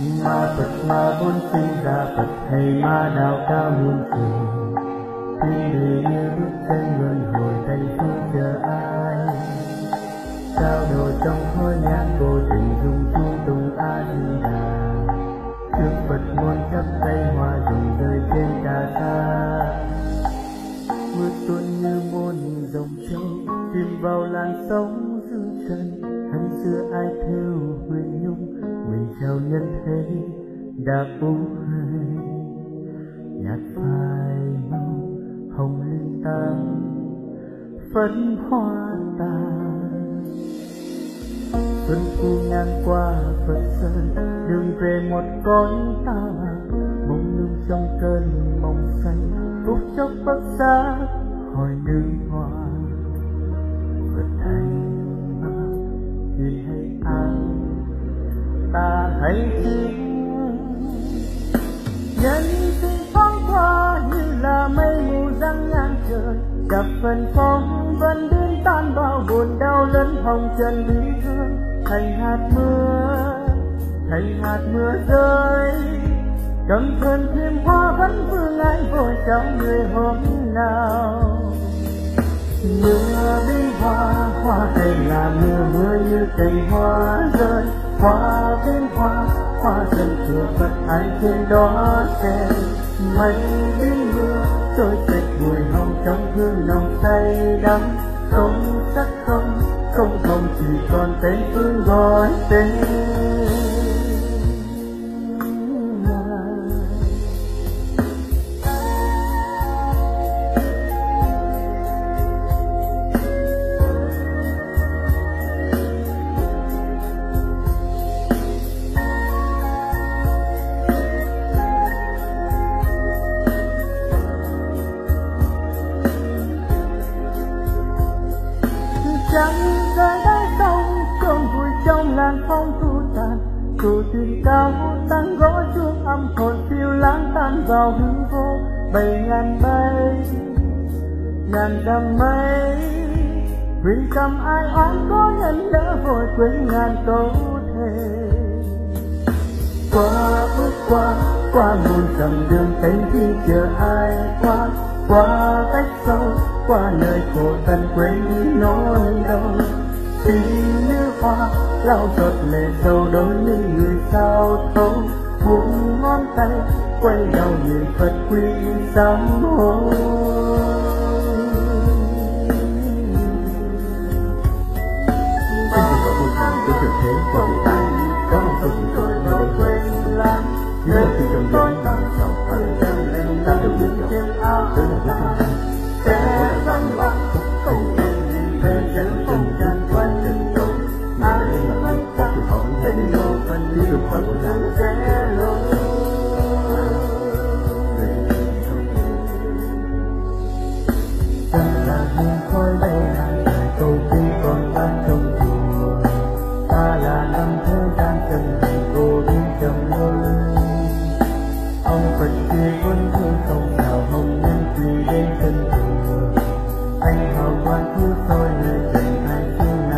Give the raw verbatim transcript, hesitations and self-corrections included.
Ma Phật ma vốn sinh ra Phật, hay ma đạo cao muôn trường, thiên địa như bước chân luân hồi, tay phương chờ ai. Sao đồ trong khói nhang vô tình dùng chuông tùng A Di Đà, trước Phật môn chắp tay hoa dùng rơi trên cà sa. Mưa tuôn như muôn dòng châu, chìm vào làn sóng dư trần. Thân xưa ai theo huyền nhung, nguyện chào nhân thế đã uống hay. Nhạt phai màu hồng linh tang, phấn hoa tàn. Xuân thu ngang qua Phật sơn, đường về một cõi ta mông lung trong cơn mộng say. Phút chốc bất giác hỏi nữ hoa, Phật hay ma, hiền hay ác, ta hay chính. Nhân sinh thoáng qua như là mây mù giăng ngang trời, gặp phần phong vẫn đến tan vào buồn đau lẫn hồng trần lý thương. Thành hạt mưa, thành hạt mưa rơi, cầm cơn thêm hoa vẫn vương ái vội trong người hôm nào. Mưa bên hoa, hoa đây là mưa, mưa như cành hoa rơi. Hoa bên hoa, hoa dần chùa Phật ai trên đó xem. Mây bên mưa, trôi sạch mùi hồng trong hương nồng say đắm. Không sắc không, không hồng chỉ còn tên phương gọi tên. Trăng rơi đáy sông, cơn vui trong làn phong thu tàn. Cụ thuyền cao tăng gõ chuông âm hồn phiêu lãng tan vào hư vô. Bảy ngàn bay, ngàn dặm mây, vì cầm ai oán có nhân lỡ vội quên ngàn câu thề. Qua bước qua, qua muôn dặm đường tênh khi chờ ai qua. Qua cách sâu, qua nơi khổ tận quên đi nỗi đau. Tình như hoa, lau giọt lệ sâu đôi như người sao thấu. Buông ngón tay, quay đầu nhìn Phật quy sám hối. Xin được có vui thần với thượng thế của hiện tại, có một câu chuyện tôi đâu quên lãng. Những lời từ trong những năm sau phần trăm lên ta được biết được, tới một lúc không thành. Sẽ vắng bóng, không thể nhìn về chân không tràn quanh chân tôi. Ai vẫn chắc tình yêu phần yêu phần lãng sẽ lối. Chân là hương khói bay hàng dài cầu kinh còn tan trong chùa. Ta là năm thế gian chân thành cô đi chậm lối. Ông Phật kia vẫn thương không nào hồng nên quỳ lên chân chùa. Anh hào quang chiếu soi lời dạy hai xưa